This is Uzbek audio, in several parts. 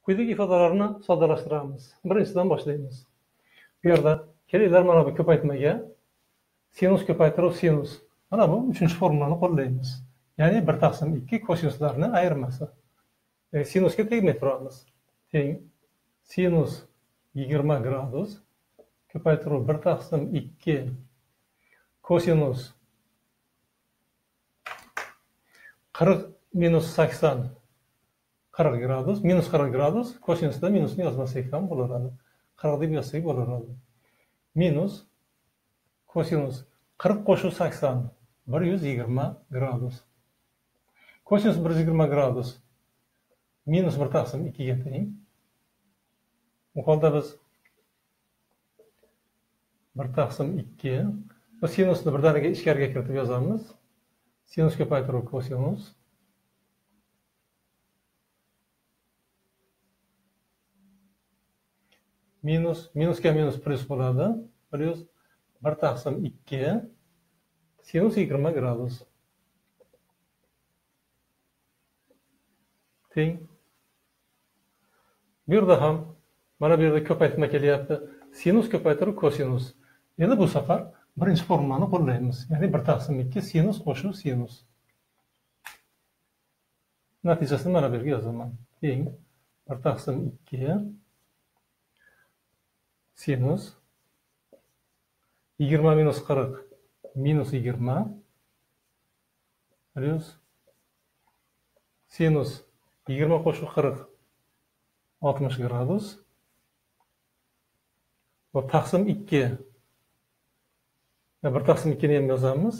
Quyidagi ifodalarni soddalashtiramiz. Birinchidan boshlaymiz. Bu yerda kelinglar mana bu ko'paytmaga sinus ko'paytiruv sinus. Mana bu 3-chi formulani qo'llaymiz. Ya'ni 1/2 kosinuslarni ayirmasi. Sinusga tegmay turamiz. Teng sinus 20 gradus ko'paytiruv 1/2 kosinus 40 minus 80 40 gradus, minus 40 gradus, kosinusda minusni yozmasak ham bo'laveradi. 40 deb yozsak bo'laveradi. Minus kosinus 40 qo'shib 80 120 gradus. Kosinus 120 gradus minus 1/2 ga teng. Bu holda biz 1/2 bu sinusni birdaniga ichkariga kiritib yozamiz. Sinus ko'paytiruv kosinus minusga minus plus bo'ladi. Plus 1/2 sinus 20 gradus. Teng. Bu yerda ham mana bu yerda ko'paytma kelyapti. Sinus ko'paytiruv kosinus. Endi bu safar birinchi formulani qo'llaymiz. Ya'ni 1/2 sinus qo'shib sinus. Natijasini mana bu yerga yozaman. Teng 1/2 sinus 20 minus 40 minus 20 plus sinus 20 qo'shib 40 60 gradus va taqsim 2 1/2 ni ham yozamiz.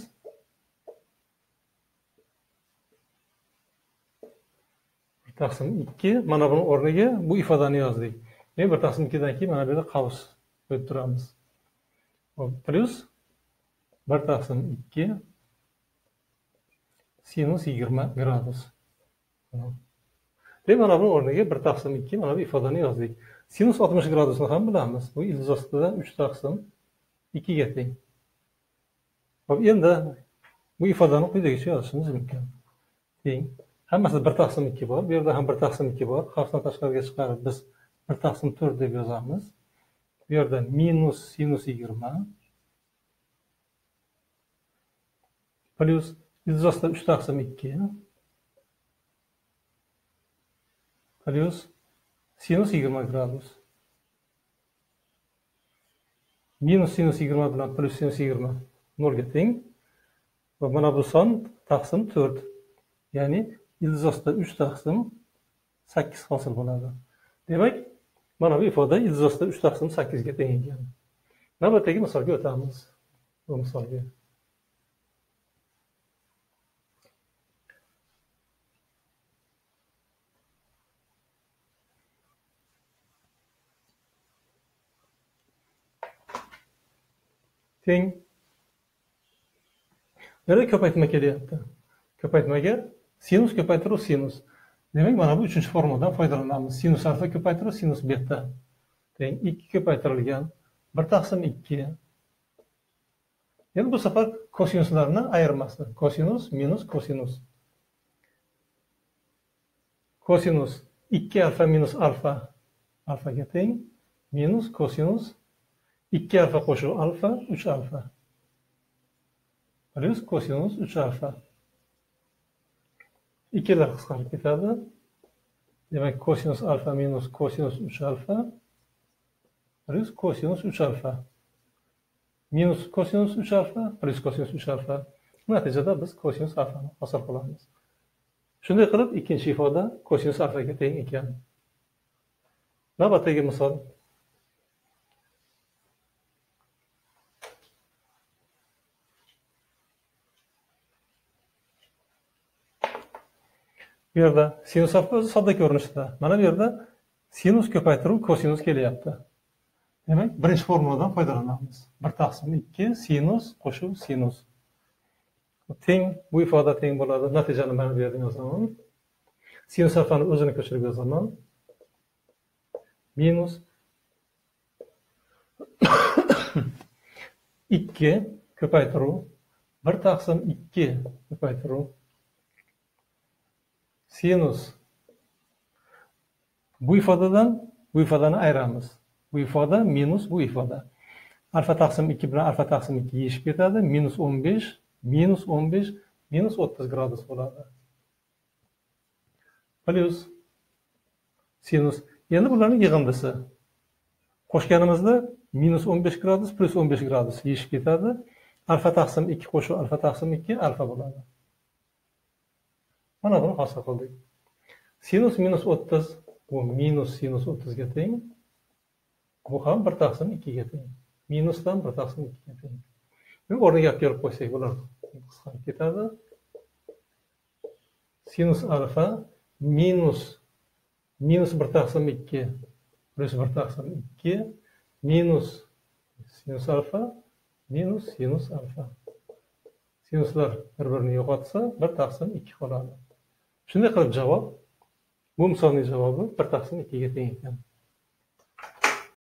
Taqsim 2 mana buni o'rniga bu ifodani yozdik. Men 1/2dan keyin mana bu yerda qavs qo'yib turamiz. Plus 1/2 sinus 20 gradus. Ve mana buni o'rniga 1/2 mana bu ifodani yozdik. Sinus 60 gradusni ham bilamiz. Bu ildiz ostida 3/2 ga teng. Hop, endi bu ifodani quyidagicha yozishimiz mumkin. Teng. Hammasi 1/2 bor. Bu yerda ham 1/2 bor. Qavsdan tashqariga chiqarib biz 1/4 deb yozamiz. Bu yerda minus sinus 20 plus ildiz ostida 3/2 plus sinus 20 gradus. Minus sinus 20 bilan plus sinus 20 nolga teng. Va mana bu son taqsim 4. Ya'ni ildiz ostida 3/8 hosil bo'ladi. Demak, mana bu ifoda ildiz ostida 3/8 ga teng ekan. Navbatdagi misolga o'tamiz. Bu misolga. Teng. Yana ko'paytma kelyapti. Ko'paytmaga sinus ko'paytiruv sinus. Demak, mana bu 3-chi formuladan foydalanamiz. Sinus alfa ko'paytiruv sinus beta. Teng 2 ko'paytirilgan 1/2. Endi bu safar kosinuslarni ayirmasi. Kosinus minus kosinus. Kosinus 2 alfa minus alfa alfaga teng minus kosinus 2 alfa qo'shib alfa 3 alfa. Plus kosinus 3 alfa. 2lar qisqarib ketadi. Demak, kosinus alfa minus kosinus 3 alfa plus kosinus 3 alfa. Minus kosinus 3 alfa plus kosinus 3 alfa. Natijada biz kosinus alfani hosil qilamiz. Shunday qilib, ikkinchi ifoda kosinus alfaga teng ekan. Navbatdagi misol. Bu yerda sinus alfa o'zi sodda ko'rinishda. Mana bu yerda sinus ko'paytiruv kosinus kelyapti. Demak, birinchi formuladan foydalanamiz. 1/2 sinus qo'shib sinus. Teng, bu ifoda teng bo'ladi. Natijani mana bu yerda yozaman. Sinus alfani o'zini ko'chirib yozaman. Minus 2 ko'paytiruv 1/2 ko'paytiruv sinus Bu ifodadan bu ifodani ayiramiz. Bu ifoda minus bu ifoda. Alfa taqsim 2 bilan alfa taqsim 2 yeyishib ketadi. Minus 15, minus 15, minus 30 gradus bo'ladi. Plus sinus. Endi bularning yig'indisi. Qo'shganimizda minus 15 gradus plus 15 gradus yeyishib ketadi. Alfa taqsim 2 qo'shib alfa taqsim 2 alfa bo'ladi. Mana buni hosil qildik. Sinus minus 30 bu minus sinus 30 ga teng. Bu ham 1 taqsim 2 ga teng. Minusdan 1 taqsim 2 ga teng. Buni o'rniga olib kelib qo'ysak bular qisqarib ketadi. Sinus alfa minus 1 taqsim 2 plus 1 taqsim 2 minus sinus alfa minus sinus alfa. Sinuslar bir-birini yo'qotsa 1 taqsim 2 qoladi. Shunday qilib javob, bu misolning javobi 1 taqsim 2 ga teng ekan.